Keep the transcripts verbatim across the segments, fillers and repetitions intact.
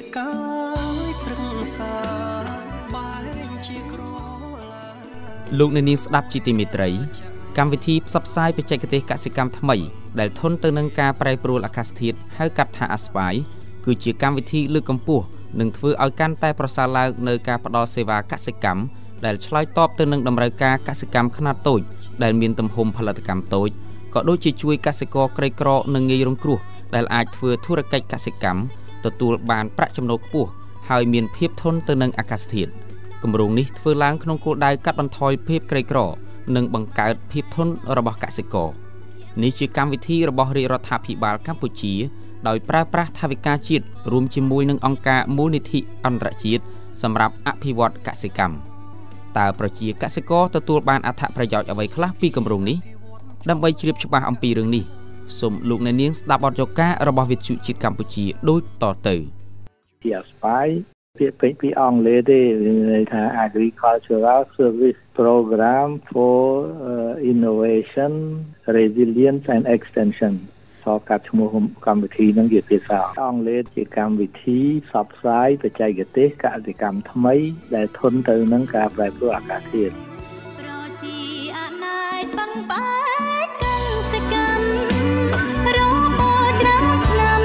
កាយព្រឹក្សាបែងជាក្រឡាលោកអ្នកនាងស្ដាប់ជាទីមេត្រីកម្មវិធីផ្សព្វផ្សាយបច្ចេកទេសកសិកម្មថ្មីដែលធន់ទៅនឹងការប្រែប្រួលអាកាសធាតុហៅកាត់ថាអាស្វាយគឺជាកម្មវិធីលើកកម្ពស់និងធ្វើឲ្យកាន់តែប្រសើរឡើងនៅការផ្តល់សេវាកសិកម្មដែលឆ្លើយតបទៅនឹងតម្រូវការកសិកម្មខ្នាតតូចដែលមានទំហំផលិតកម្មតូចក៏ដូចជាជួយកសិករក្រីក្រនិងងាយរងគ្រោះដែលអាចធ្វើធុរកិច្ចកសិកម្មទទួលបានប្រាក់ចំណូលខ្ពស់ហើយមានភាពធន់ទៅនឹងអាកាសធាតុគម្រោងនេះធ្វើឡើងក្នុងគោលដៅកាត់បន្ថយភាពក្រីក្រនិងបង្កើតភាពធន់របស់កសិករនេះជាកម្មវិធីរបស់រាជរដ្ឋាភិបាលកម្ពុជាដោយប្រើប្រាស់ថវិកាជាតិរួមជាមួយនឹងអង្គការមូលនិធិអន្តរជាតិសម្រាប់អភិវឌ្ឍកសិកម្មតើប្រជាកសិករទទួលបានអត្ថប្រយោជន៍អ្វីខ្លះពីគម្រោងនេះដើម្បីជ្រាបច្បាស់អំពីរឿងនេះសូមលោកអ្នកនាងស្ដាប់បទចង្ការរបស់វិទ្យុជាតិកម្ពុជាដូចតទៅជាស្បាយពាក្យពេចន៍ពីអង់គ្លេសទេន័យថា Agricultural Service Program for uh, Innovation Resilience and Extension សរកាត់ឈ្មោះកម្មវិធីនឹងជាភាសាអង់គ្លេសជាកម្មវិធីផ្សព្វផ្សាយបច្ចេកទេសកសិកម្មថ្មីដែលធន់ទៅនឹងការប្រែប្រួលអាកាសធាតុប្រជាអនាគតបង្បែកកសិកម្មរហូតច្រើនឆ្នាំ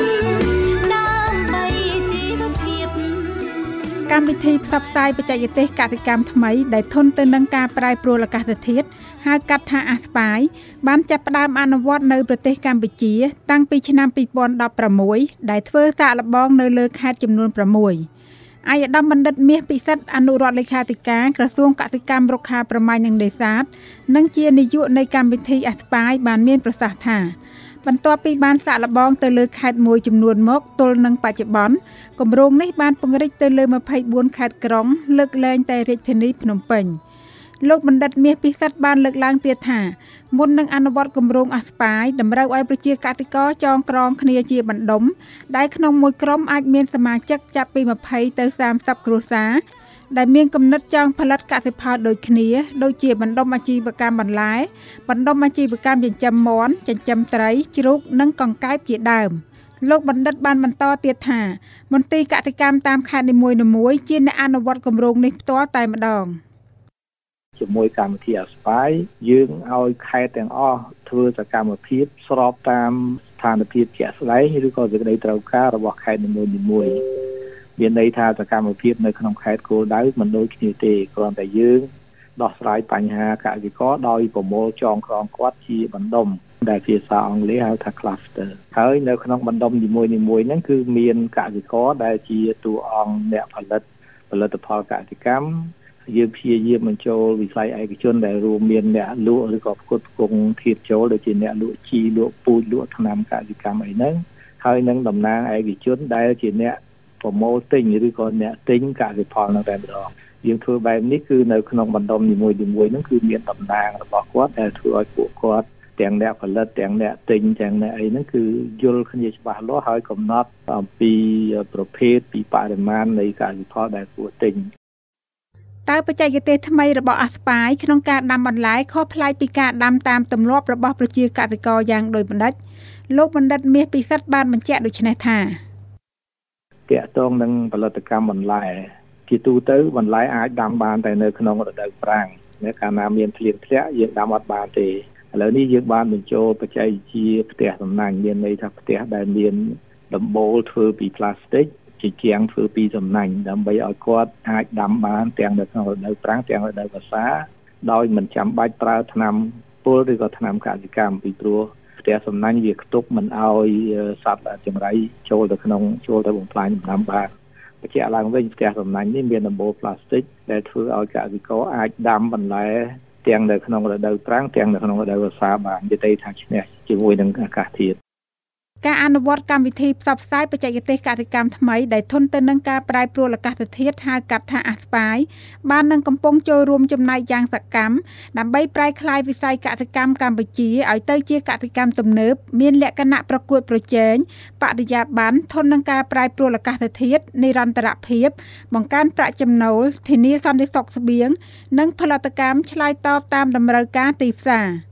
ដើម្បីជីវភាពកម្មវិធីផ្សព្វផ្សាយបច្ចេកទេសកសិកម្មថ្មីដែលធន់ទៅនឹងការប្រែប្រួលអាកាសធាតុហៅកាត់ថាអាស្វាយបានចាប់ផ្ដើមអនុវត្តនៅប្រទេសកម្ពុជាតាំងពីឆ្នាំពីរពាន់ដប់ប្រាំមួយដែលធ្វើសាកល្បងនៅលើខេត្តចំនួនប្រាំមួយអាយដាមបណ្ឌិតមាសពិសិដ្ឋអនុរដ្ឋលេខាធិការក្រសួងកសិកម្មរុក្ខាប្រមាញ់និងនេសាទនិងជានាយកនៃកម្មវិធីអាស្វាយបានមានប្រសាសន៍ថាបន្ទាប់ពីបានសាកល្បងទៅលើខេត្តមួយចំនួនមកទល់នឹងបច្ចុប្បន្នគម្រោងនេះបានពង្រីកទៅលើម្ភៃបួនខេត្តក្រុងលើកលែងតែរាជធានីភ្នំពេញលោកបណ្ឌិតមាសពិសិដ្ឋបានលើកឡើងទៀតថាមុននឹងអនុវត្តគម្រោងអាស្វាយតម្រូវឲ្យប្រជាកសិករចងក្រងគ្នាជាបណ្ដុំដែលក្នុងមួយក្រុមអាចមានសមាជិកចាប់ពីម្ភៃទៅសាមសិបគ្រួសារដែលមានគំនិតចង់ផលិតកសិផលដូចគ្នាដូចជាបណ្ដុំអាជីវកម្មបន្លែបណ្ដុំអាជីវកម្មចិញ្ចឹមមាន់ចិញ្ចឹមត្រីជ្រូកនិងកង្កែបជាដើមលោកបណ្ឌិតបានបន្តទៀតថាមន្ទីរកសិកម្មតាមខេត្តនីមួយៗជាអ្នកអនុវត្តគម្រោងនេះផ្ទាល់តែម្ដងជាមួយកម្មវិធីអាស្វាយយើងឲ្យខេត្តទាំងអស់ធ្វើសកម្មភាពស្របតាមស្ថានភាពជាក់ស្ដែងឬក៏សេចក្តីត្រូវការរបស់ខេត្តនីមួយៗមានន័យថាសកម្មភាពនៅក្នុងខេត្តគោលដៅមិនដូចគ្នាទេគ្រាន់តែយើងដោះស្រាយបញ្ហាកសិករដោយប្រមូលចងក្រងគាត់ជាបណ្ដុំដែលភាសាអង់គ្លេសហៅថា cluster ហើយនៅក្នុងបណ្ដុំនីមួយៗហ្នឹងគឺមានកសិករដែលជាតួអង្គអ្នកផលិតផលិតផលកសិកម្មយើងព្យាយាមបញ្ចូលវិស័យឯកជនដែលរួមមានអ្នកលក់ឬក៏ផ្គត់ផ្គង់ធាតុចូលដូចជាអ្នកលក់ជីលក់ពូជលក់ថ្នាំកសិកម្មអីហ្នឹងហើយនឹងតំណាងឯកជនដែលជាអ្នកប្រមូលទិញឬក៏អ្នកទិញកសិផលនៅតែម្ដងយើងធ្វើបែបនេះគឺនៅក្នុងបណ្ដុំនីមួយៗហ្នឹងគឺមានតំណាងរបស់គាត់ដែលធ្វើឲ្យពួកគាត់ទាំងអ្នកផលិតទាំងអ្នកទិញទាំងអ្នកអីហ្នឹងគឺយល់គ្នាច្បាស់លាស់ហើយកំណត់អំពីប្រភេទពីបរិមាណនៃកសិផលដែលគួរទិញតើបច្ចេកទេសថ្មីរបស់អាស្វាយក្នុងការដាំបន្លែខុសប្លែកពីការដាំតាមទម្លាប់របស់ប្រជាកសិករយ៉ាងដូចម្តេចលោកបណ្ឌិតមាសពិសិដ្ឋបានបញ្ជាក់ដូចនេះថាទាក់ទងនឹងផលិតកម្មបន្លែជាទូទៅបន្លែអាចដាំបានតែនៅក្នុងរដូវប្រាំងនៅកាលណាមានភ្លៀងធ្លាក់យើងដាំអត់បានទេឥឡូវនេះយើងបានបញ្ចូលបច្ចេកវិទ្យាផ្ទះសំណាញ់មានន័យថាផ្ទះដែលមានដំបូលធ្វើពីប្លាស្ទិកជាជាងធ្វើពីសំណាញ់ដើម្បីឲ្យគាត់អាចដាំបានទាំងនៅក្នុងរដូវប្រាំងទាំងរដូវវស្សាដោយមិនចាំបាច់ប្រើថ្នាំពុលឬក៏ថ្នាំកសិកម្មពីព្រោះផ្ទះសំណាញ់វាខ្ទប់មិនឲ្យសត្វចង្រៃចូលទៅក្នុងចូលទៅបំផ្លាញដំណាំបានបញ្ជាក់ឡើងវិញផ្ទះសំណាញ់នេះមានដំបូលប្លាស្ទិកដែលធ្វើឲ្យកសិករអាចដាំបន្លែទាំងនៅក្នុងរដូវប្រាំងទាំងនៅក្នុងរដូវវស្សាបាននិយាយថាឈ្នះជាមួយនឹងអាកាសធាតុការអនុវត្តកម្មវិធីផ្សព្វផ្សាយបច្ចេកទេសកសិកម្មថ្មីដែលធន់ទៅនឹងការប្រែប្រួលអាកាសធាតុហៅកាត់ថាអាស្វាយបាននឹងកំពុងចូលរួមចំណែកយ៉ាងសកម្មដើម្បីប្រែក្លាយវិស័យកសិកម្មកម្ពុជាឲ្យទៅជាកសិកម្មទំនើបមានលក្ខណៈប្រកួតប្រជែងបរិយាបន្នធន់នឹងការប្រែប្រួលអាកាសធាតុនិរន្តរភាពបង្កើនប្រាក់ចំណូលធានាសន្តិសុខស្បៀងនិងផលិតកម្មឆ្លើយតបតាមតម្រូវការទីផ្សារ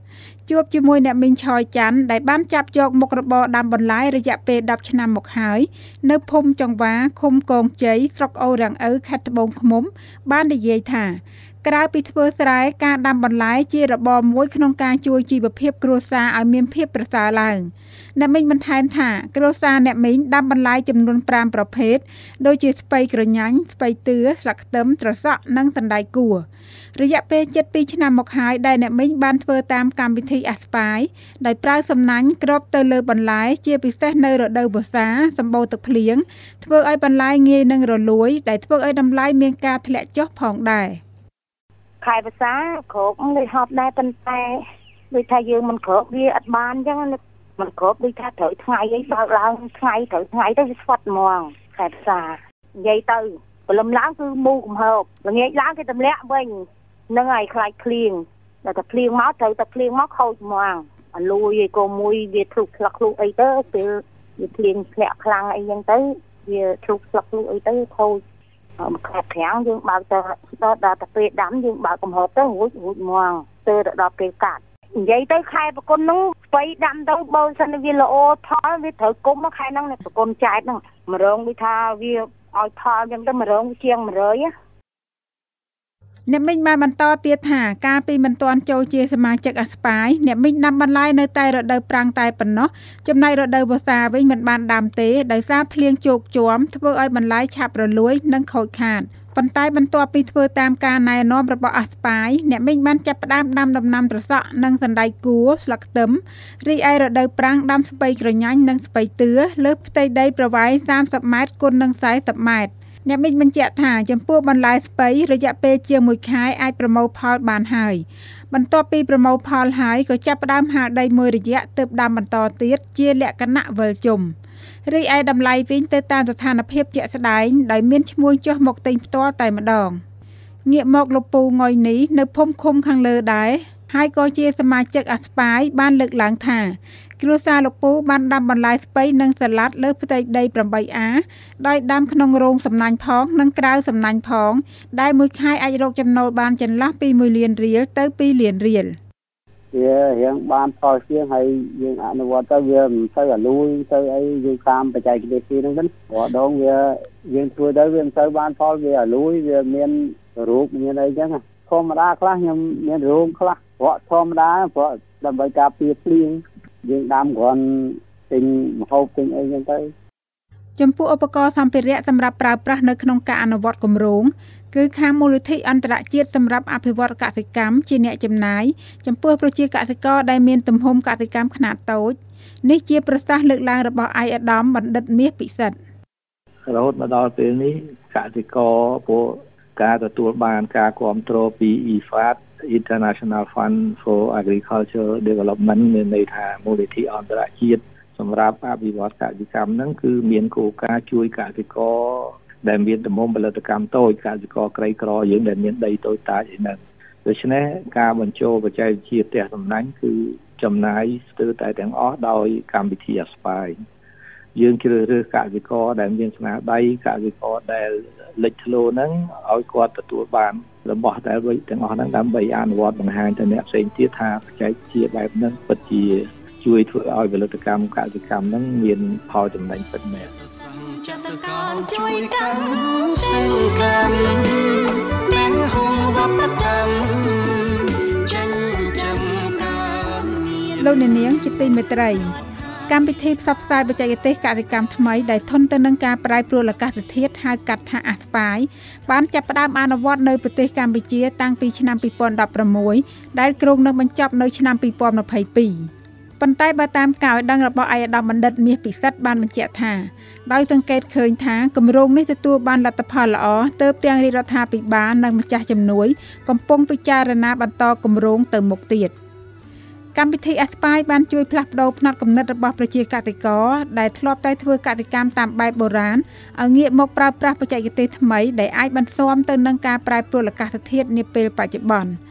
ជួបជាមួយអ្នកមីងឆយច័ន្ទដែលបានចាប់យកមុខរបរដាំបន្លែរយៈពេលដប់ឆ្នាំមកហើយនៅភូមិចង្វាឃុំកងជ័យស្រុកអូររាំងឪខេត្តត្បូងឃ្មុំបាននិយាយថាក្រៅពីធ្វើស្រែការដាំបន្លែជារបរមួយក្នុងការជួយជីវភាពគ្រួសារឲ្យមានភាពប្រសើរឡើងអ្នកមីងបន្ថែមថាគ្រួសារអ្នកមីងដាំបន្លែចំនួនប្រាំប្រភេទដូចជាស្ពៃក្រញាញ់ស្ពៃតឿស្លឹកខ្ទឹមត្រសក់និងសណ្តែកគួររយៈពេលជិតពីរឆ្នាំមកហើយដែលអ្នកមីងបានធ្វើតាមកម្មវិធីអាស្ប៉ាយដោយប្រើសំណាញ់គ្របទៅលើបន្លែជាពិសេសនៅរដូវវស្សាសម្បូរទឹកភ្លៀងធ្វើឲ្យបន្លែងាយនឹងរលួយដែលធ្វើឲ្យតម្លៃមានការធ្លាក់ចុះផងដែរខែភាសាគ្រប់ដូចហប់ដែរប៉ុន្តែដូចថាយើងមិនគ្រប់វាអត់បានអញ្ចឹងមិនគ្រប់ដូចថាត្រូវថ្ងៃអីបើកឡើងថ្ងៃត្រូវថ្ងៃទៅវាស្វាត់ហ្មងខែភាសានិយាយទៅព្រលឹមឡើងគឺមូកំហើបល្ងាចឡើងគេទម្លាក់វិញនឹងហើយខ្លាចភ្លៀងតែតែភ្លៀងមកត្រូវតែភ្លៀងមកខូចហ្មងអាលួយឯកមួយវាធ្លុះស្លឹកធ្លុះអីទៅពេលវាភ្លៀងធ្លាក់ខ្លាំងអីចឹងទៅវាធ្លុះស្លឹកធ្លុះអីទៅខូចមកខែប្រាំងយើងបើកទៅដល់ដល់ទៅពេលដាំយើងបើកកំហប់ទៅរួចរួចហ្មងទៅដល់ពេលកាត់និយាយទៅខែប្រគុណហ្នឹងស្បៃដាំទៅបើសិនវាល្អផលវាត្រូវគុំមកខែហ្នឹងប្រគុណចែកហ្នឹងម្រងវាថាវាឲ្យផលចឹងទៅម្រងជាងមួយរយអ្នកមីងបានបន្តទៀតថាកាលពីមិនទាន់ចូលជាសមាជិកអាស្ប៉ាយអ្នកមីងដាំបន្លែនៅតែរដូវប្រាំងតែប៉ុណ្ណោះចំណែករដូវវស្សាវិញមិនបានដាំទេដោយសារភ្លៀងជោកជាំធ្វើឲ្យបន្លែឆាប់រលួយនិងខូចខាតប៉ុន្តែបន្ទាប់ពីធ្វើតាមការណែនាំរបស់អាស្ប៉ាយអ្នកមីងបានចាប់ផ្ដើមដាំដំណាំត្រសក់និងសណ្តែកគួរស្លឹកខ្ទឹមរីឯរដូវប្រាំងដាំស្ពៃក្រញាញ់និងស្ពៃតឿលើផ្ទៃដីប្រវែងសាមសិបម៉ែត្រគុណនឹងสี่สิบម៉ែត្រអ្នកមីងបញ្ជាក់ថាចំពោះបន្លែស្ពៃរយៈពេលជាងមួយខែអាចប្រមូលផលបានហើយបន្ទាប់ពីប្រមូលផលហើយក៏ចាប់ផ្ដើមហាលដីមួយរយៈទើបដាំបន្តទៀតជាលក្ខណៈវិលជុំរីឯតម្លៃវិញទៅតាមស្ថានភាពជាក់ស្ដែងដោយមានឈ្មោះចុះមកទិញផ្ទាល់តែម្ដងងាកមកលោកពូងុយនេះនៅភូមិឃុំខាងលើដែរហើយក៏ជាសមាជិកអាស្ប៉ាយបានលើកឡើងថាគ្រួសារលោកពូបានដាំបន្លែស្ពៃនិងសាឡាត់លើផ្ទៃដីប្រាំបីអាដោយដាំក្នុងរោងសំណាញ់ផងនិងក្រៅសំណាញ់ផងដែលមួយខែអាចរកចំណូលបានចន្លោះពីមួយលានរៀលទៅពីរលានរៀលវារៀងបានផលជាងហើយយើងអនុវត្តទៅវាមិនទៅអាលួយទៅអីយើងតាមបច្ចេកទេសហ្នឹងវិញព្រោះដងវាយើងធ្វើទៅវាមិនទៅបានផលវាអាលួយវាមានរូបមានអីចឹងធម្មតាខ្លះខ្ញុំមានរោងខ្លះព្រោះធម្មតាព្រោះដើម្បីការពារភ្លៀងយើងដាំគ្រាន់ទិញម្ហូបទិញអីចឹងទៅចំពោះឧបករណ៍សម្ភារៈសម្រាប់ប្រើប្រាស់នៅក្នុងការអនុវត្តគម្រោងគឺខាងមូលនិធិអន្តរជាតិសម្រាប់អភិវឌ្ឍកសិកម្មជាអ្នកចំណាយចំពោះប្រជាកសិករដែលមានទំហំកសិកម្មខ្នាតតូចនេះជាប្រសាសន៍លើកឡើងរបស់ឯកឧត្តមបណ្ឌិតមាសពិសិដ្ឋរហូតមកដល់ពេលនេះកសិករពួកការទទួលបានការគ្រប់គ្រងពី អ៊ី ហ្វាត International Fund for Agriculture Development មានន័យថាមូលនិធិអន្តរជាតិសម្រាប់អភិវឌ្ឍកសិកម្មហ្នឹងគឺមានគោលការណ៍ជួយកសិករដែលមានទំហំផលិតកម្មតូចកសិករក្រីក្រយើងដែលមានដីតូចតាចឯហ្នឹងដូច្នេះការបញ្ចូលបច្ចេកវិទ្យាផ្ទះសំណាញ់គឺចំណាយស្ទើរតែទាំងអស់ដោយកម្មវិធីអាស្ប៉ាយយើងជ្រើសរើសកសិករដែលមានស្នាដៃកសិករដែលលេចធ្លោហ្នឹងឲ្យគាត់ទទួលបានរបស់ដែលវិញទាំងអស់ហ្នឹងដើម្បីអនុវត្តបង្ហាញទៅអ្នកផ្សេងទៀតថាបច្ចេកវិទ្យាបែបហ្នឹងពិតជាជួយធ្វើឲ្យផលិតកម្មកសិកម្មហ្នឹងមានផលចំណេញពិតមែនចិត្តកោនជួយកាន់សង្កម្មមានហងវប្បធម៌ចិញ្ចឹមការលោកអ្នកនាងជាទីមេត្រីកម្មវិធីផ្សព្វផ្សាយបច្ចេកទេសកសិកម្មថ្មីដែលធន់ទៅនឹងការប្រែប្រួលអាកាសធាតុហៅកាត់ថាអាស្ប៉ាយបានចាប់ផ្ដើមអនុវត្តនៅប្រទេសកម្ពុជាតាំងពីឆ្នាំពីរពាន់ដប់ប្រាំមួយដែលគ្រោងនឹងបញ្ចប់នៅឆ្នាំពីរពាន់ម្ភៃពីរប៉ុន្តែបើតាមការឲ្យដឹងរបស់ឯកឧត្តមបណ្ឌិតមាសពិសិដ្ឋបានបញ្ជាក់ថាដោយសង្កេតឃើញថាគម្រោងនេះទទួលបានលទ្ធផលល្អទើបទាំងរាជរដ្ឋាភិបាលនិងម្ចាស់ជំនួយកំពុងពិចារណាបន្តគម្រោងទៅមុខទៀតកម្មវិធីអាស្ប៉ាយបានជួយផ្លាស់ប្ដូរផ្នត់គំនិតរបស់ប្រជាកសិករដែលធ្លាប់តែធ្វើកសិកម្មតាមបែបបុរាណឲ្យងាកមកប្រើប្រាស់បច្ចេកទេសថ្មីដែលអាចបន្ស៊ាំទៅនឹងការប្រែប្រួលអាកាសធាតុនាពេលបច្ចុប្បន្ន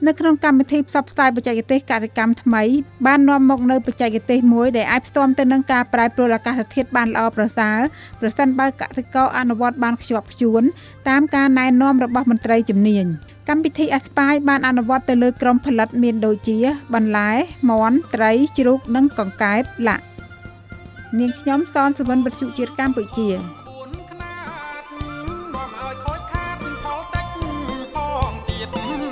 នៅក្នុងកម្មវិធីផ្សព្វផ្សាយបច្ចេកទេសកសិកម្មថ្មីបាននាំមកនៅបច្ចេកទេសមួយដែលអាចផ្សំទៅនឹងការប្រែប្រួលអាកាសធាតុបានល្អប្រសើរប្រសិនបើកសិករអនុវត្តបានខ្ជាប់ខ្ជួនតាមការណែនាំរបស់មន្ត្រីជំនាញកម្មវិធីអាស្ប៉ាយបានអនុវត្តទៅលើក្រុមផលិតមានដូចជាបន្លែមាន់ត្រីជ្រូកនិងកង្កែបឡាក់នាងខ្ញុំសនសុវណ្ណវិទ្យុជាតិកម្ពុជានាំឲ្យខូចខាតផលតិចផងទៀត